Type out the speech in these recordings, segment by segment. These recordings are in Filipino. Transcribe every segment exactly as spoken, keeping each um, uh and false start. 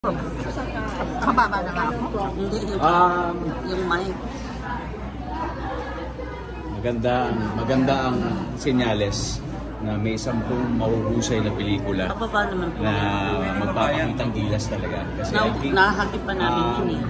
Mababa na nga ako. Um, yung mic. Maganda ang maganda ang senyales na may sampung mahuhusay na pelikula naman po na magpapakitang gilas talaga. Kasi na, I think, nahagip pa namin um, yun eh.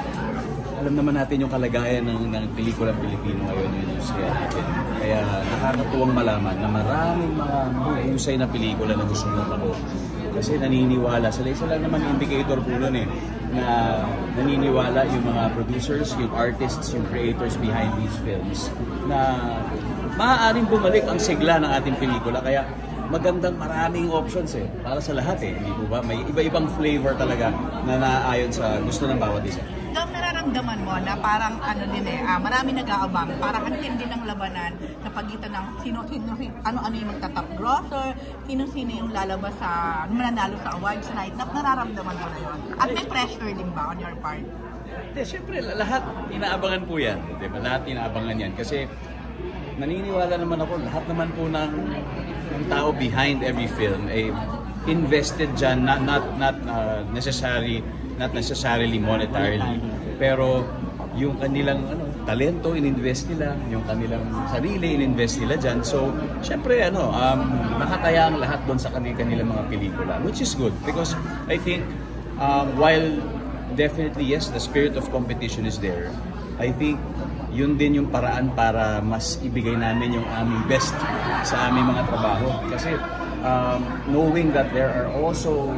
Alam naman natin yung kalagayan ng, ng pelikulang Pilipino ngayon yung industriya natin. Kaya nakakatuwang malaman na maraming mga mahuhusay na pelikula na gusto mong manood. Kasi naniniwala sila, isa lang naman indicator po nun eh, na naniniwala yung mga producers, yung artists, yung creators behind these films na maaaring bumalik ang sigla ng ating pelikula. Kaya magandang maraming options eh, para sa lahat eh, hindi po ba? May iba-ibang flavor talaga na naayon sa gusto ng bawat isa. Dam, nararamdaman mo na parang ano din eh, ah, marami nag-aabang, parang ang tindi ng labanan sa pagitan ng sino-sino, ano-ano yung magta-top grosser, sino-sino yung lalabas sa, mananalo sa awards night, na nararamdaman mo na yun. At may pressure din ba on your part? Hindi, syempre, lahat inaabangan po yan. Diba? Lahat inaabangan yan. Kasi naniniwala naman ako, lahat naman po ng, ng tao behind every film ay eh, invested dyan, not, not, not uh, necessary not necessarily monetarily, pero yung kanilang ano, talento ininvest nila, yung kanilang sarili ininvest nila dyan. So, syempre ano, um, nakataya ang lahat doon sa kanilang, kanilang mga pelikula, which is good because I think um, while definitely yes, the spirit of competition is there, I think yun din yung paraan para mas ibigay namin yung aming best sa aming mga trabaho. Kasi um, knowing that there are also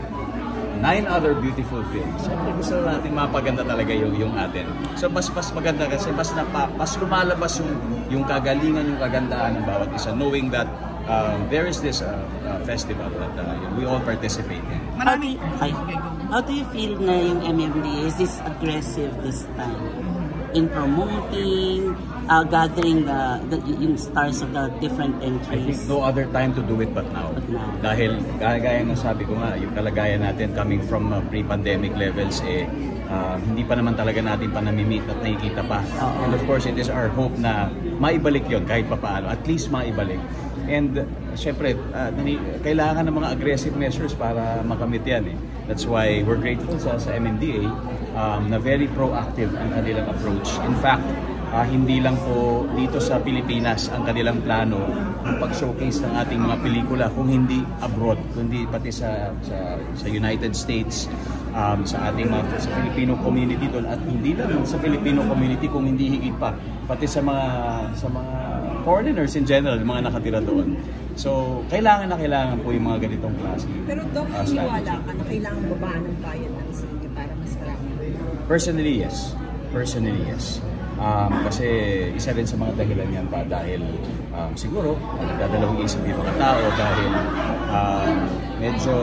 nine other beautiful films. Siyempre gusto natin mapaganda talaga yung, yung atin. So mas mas maganda kasi mas, napa, mas lumalabas yung, yung kagalingan, yung kagandaan ng bawat isa. Knowing that um, there is this uh, uh, festival that uh, we all participate in. Marami. How, how do you feel na yung M M D A is this aggressive this time? In promoting, uh, gathering the, the yung stars of the different entries. I think no other time to do it but now. But now. Dahil gaya ng sabi ko nga, yung kalagayan natin coming from uh, pre-pandemic levels, eh, uh, hindi pa naman talaga natin pa nami-meet at nakikita pa. Uh-oh. And of course, it is our hope na maibalik yon kahit pa paano, at least maibalik. And uh, syempre, uh, kailangan ng mga aggressive measures para makamit yan. Eh. That's why we're grateful sa, sa M M D A um, na very proactive ang kanilang approach. In fact, uh, hindi lang po dito sa Pilipinas ang kanilang plano ng pag-showcase ng ating mga pelikula, kung hindi abroad, kundi pati sa, sa, sa United States, um, sa ating mga sa Filipino community doon, at hindi lang sa Filipino community kung hindi higit pa, pati sa mga sa mga foreigners in general, mga nakatira doon. So, kailangan na kailangan po yung mga ganitong klase. Pero Doc, uh, naniniwala ka na kailangan babaan ng bayan ng city para mas marami? Personally, yes. Personally, yes. Um, kasi isa rin sa mga dahilan yan pa dahil um, siguro nagdadalawang isip yung mga tao dahil um, medyo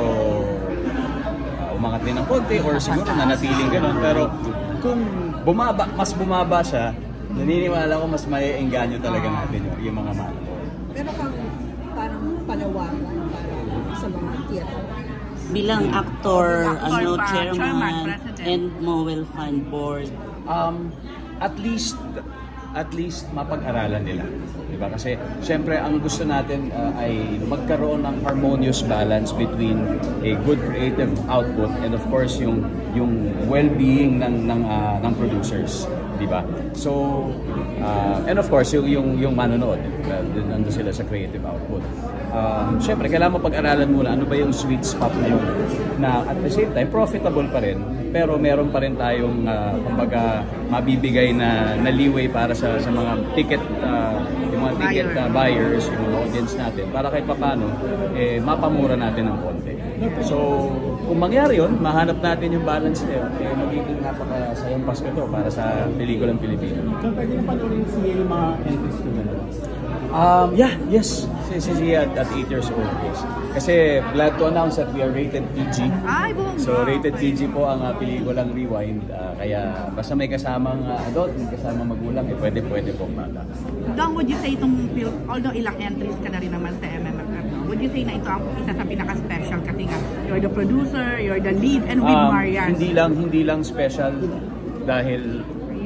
uh, umangat din ng konti or siguro nanatiling gano'n. Pero kung bumaba, mas bumaba siya, naniniwala ko mas maiengganyo talaga natin yun, yung mga mano. Pero kang parang palawanan para sa mga theater. Bilang actor, Actor ano, pa, chairman, chairman, president. and Mowel Fund Board. Um, at least at least mapag-aralan nila, diba? Kasi syempre ang gusto natin uh, ay magkaroon ng harmonious balance between a good creative output and of course yung yung well-being ng ng uh, ng producers, diba? So uh, and of course yung yung yung manonood, uh, nandun sila sa creative output. Um, syempre kailangan mapag-aralan muna ano ba yung sweet spot na yun na at the same time profitable pa rin, pero meron pa rin tayong uh, kumbaga mabibigay na naliway para sa sa mga ticket uh, yung mga ticket uh, buyers, yung mga audience natin, para kahit papaano eh mapamura natin ng konti. So kung mangyari yun, mahanap natin yung balance na yun, eh magiging napakasayang Pasko to para sa pelikulang Pilipino. So pwede yung panoorin siya yung mga entries ko na? Um, yeah, yes. Si Zia at, at eight years old, yes. Kasi glad to announce that we are rated P G. Ay, buong So rated P G po ang uh, pelikulang Rewind. Uh, kaya basta may kasamang uh, adult, may kasamang magulang, eh pwede pwede pong bata. Dong, would you say itong film, although ilang entries ka na rin naman sa M M F F, would you say na ito ang isa sa pinaka-special kasi nga you're the producer, you're the lead, and with Um, Marian? hindi lang hindi lang special dahil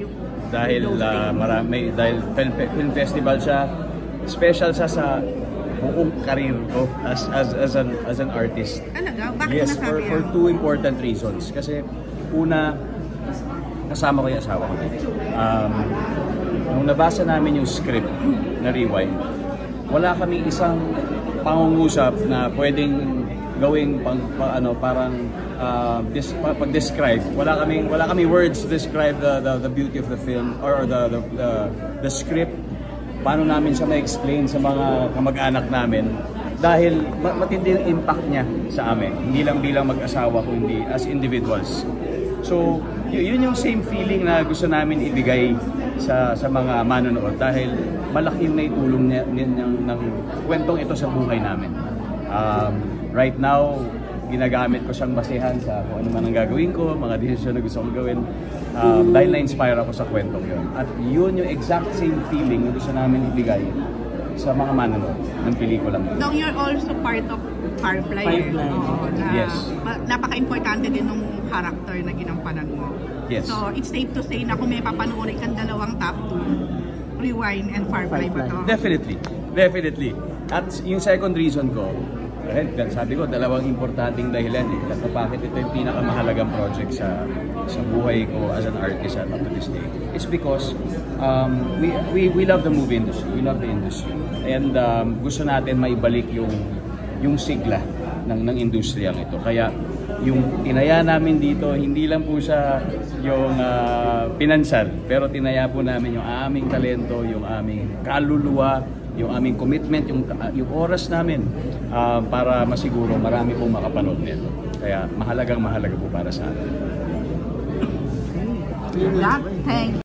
dahil uh, marami dahil film, film festival siya. Special siya sa buong karir ko as as as an as an artist. Talaga? Bakit Yes, nasabi for for yan? two important reasons. Kasi una, kasama ko yung asawa ko. Um, nung nabasa namin yung script na Rewind, wala kaming isang pangungusap na pwedeng gawing pang, pa, ano parang uh, dis, pa, pag-describe. Wala kaming wala kaming words to describe the the, the beauty of the film or the the, the the script. Paano namin siya ma-explain sa mga kamag-anak namin dahil matindi yung impact niya sa amin. Hindi lang bilang mag-asawa kundi as individuals. So, yun yung same feeling na gusto namin ibigay sa sa mga manonood dahil malaki yung naitulong niya, ng, ng kwentong ito sa buhay namin. Um, right now, ginagamit ko siyang basehan sa kung ano man ang gagawin ko, mga desisyon na gusto kong gawin. Um, dahil na-inspire ako sa kwentong yun. At yun yung exact same feeling na gusto namin ibigay sa mga manonood ng pelikulang yun. Dong, you're also part of Firefly. Firefly. Oo, na, Yes. ma- napaka-importante din ng character na ginampanan mo. Yes. So, it's safe to say na kung may papanoorin kang dalawang top two, Rewind and Firefly ba to? Definitely. Definitely. At yung second reason ko, right, sabi ko, dalawang importanteng dahilan eh. At bakit ito yung pinakamahalagang project sa sa buhay ko as an artist at up to this day. It's because um, we, we we love the movie industry. We love the industry. And um, gusto natin maibalik yung yung sigla ng ng industriyang ito. Kaya yung tinaya namin dito, hindi lang po siya yung uh, pinansal, pero tinaya po namin yung aming talento, yung aming kaluluwa, yung aming commitment, yung, uh, yung oras namin uh, para masiguro marami pong makapanood nito. Kaya mahalagang mahalaga po para sa atin. Yeah, thanks.